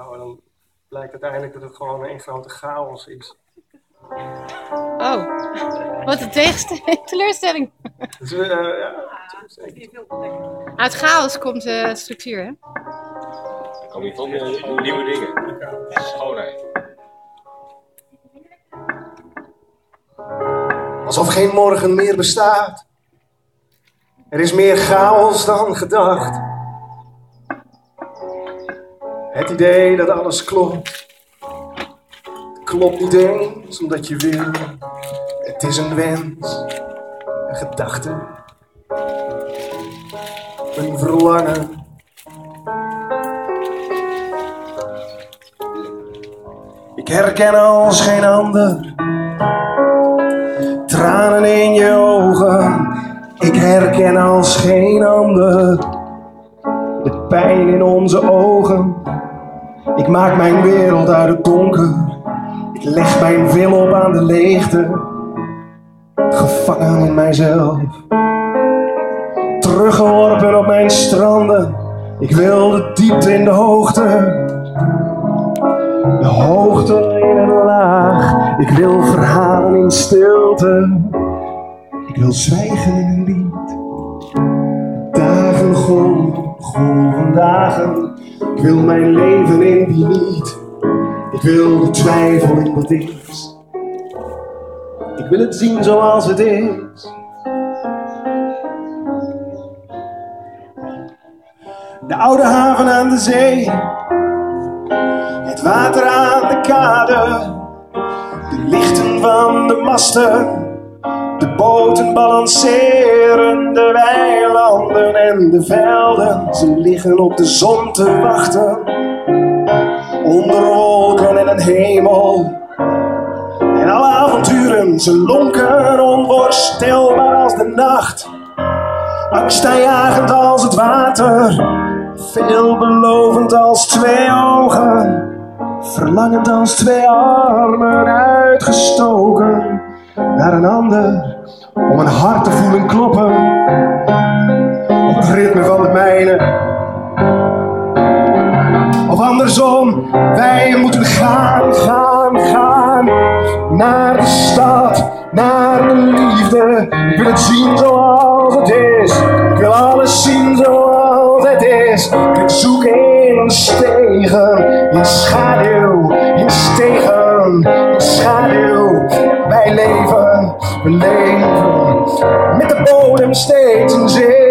Nou, en dan blijkt uiteindelijk dat het gewoon een grote chaos is. Oh, wat een teleurstelling. Dus, ja, Uit chaos komt structuur, hè? Er komen hier veel nieuwe dingen. Schoonheid. Alsof geen morgen meer bestaat. Er is meer chaos dan gedacht. Het idee dat alles klopt. Klopt niet eens omdat je wil. Het is een wens, een gedachte, een verlangen. Ik herken als geen ander. Tranen in je ogen. Ik herken als geen ander. De pijn in onze ogen. Ik maak mijn wereld uit het donker. Ik leg mijn wil op aan de leegte. Gevangen in mijzelf. Teruggeworpen op mijn stranden. Ik wil de diepte in de hoogte. De hoogte in een laag. Ik wil verhalen in stilte. Ik wil zwijgen in een lied. Dagen golven, golven dagen. Ik wil mijn leven in die niet. Ik wil de twijfel in wat is. Ik wil het zien zoals het is. De oude haven aan de zee. Het water aan de kade. De lichten van de masten. De boten balanceren, de weilanden en de velden. Ze liggen op de zon te wachten. Onder wolken en een hemel. En alle avonturen, ze lonken onvoorstelbaar als de nacht. Angstaanjagend als het water. Veelbelovend als twee ogen. Verlangend als twee armen uitgestoken naar een ander, om een hart te voelen kloppen op het ritme van de mijne. Of andersom, wij moeten gaan, gaan, gaan naar de stad, naar de liefde. Ik wil het zien zoals het is. Ik wil alles zien zoals het is. Ik zoek in stegen, in schaduw, in stegen, in schaduw. Wij leven, we leven met de bodem steeds in zee.